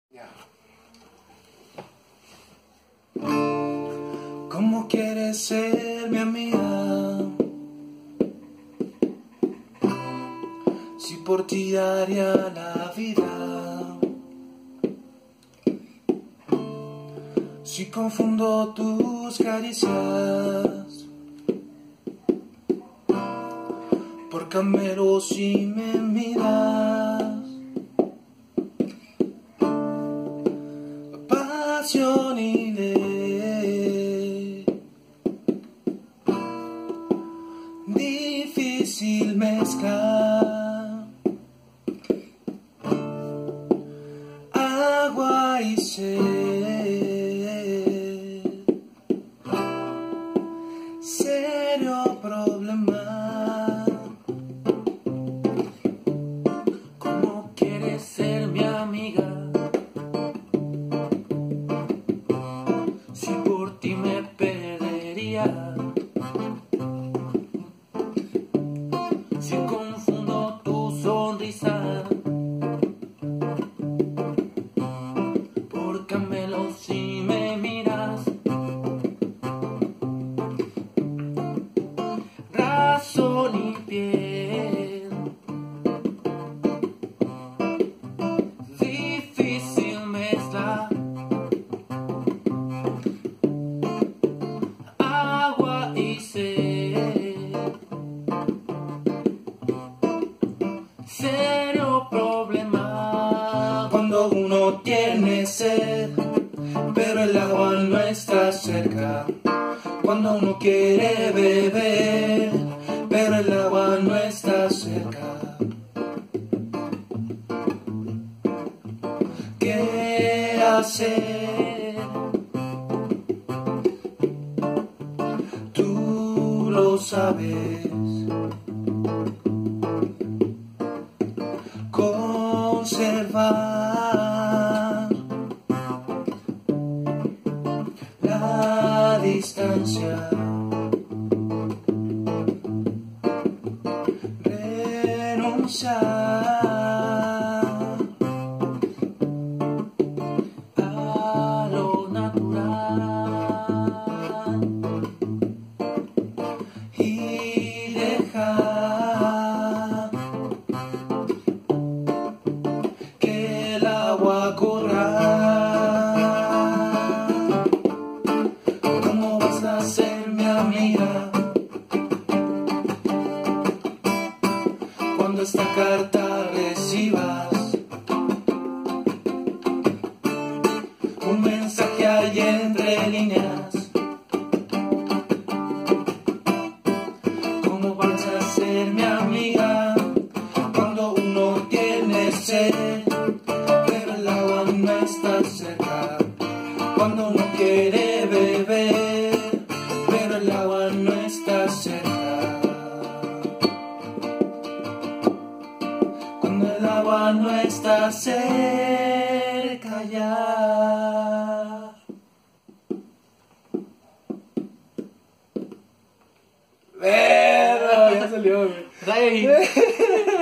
¿Cómo quieres ser mi amiga? Si por ti daría la vida. Si confundo tus caricias por camelos si me miras. Pasión y ley, difícil mezcla, agua y sed, serio problema. ¿Cómo quieres ser mi amiga? Si por ti me perdería, si confundo tu sonrisa por camelos si me miras. Razón y piel, difícil mezcla, agua y sed, serio problema. Cuando uno tiene sed, pero el agua no está cerca. Cuando uno quiere beber, pero el agua no está cerca. ¿Qué hacer? Tú lo sabes. Conservar la distancia, renunciar a lo natural y dejar que el agua corra. ¿Cómo vas a ser mi amiga cuando esta carta recibas un mensaje hay entre líneas? ¿Cómo vas a ser mi amiga cuando uno tiene sed, pero el agua no está cerca? Cuando uno quiere beber, pero el agua no está cerca. Cuando el agua no está cerca ya. Ya salió, güey.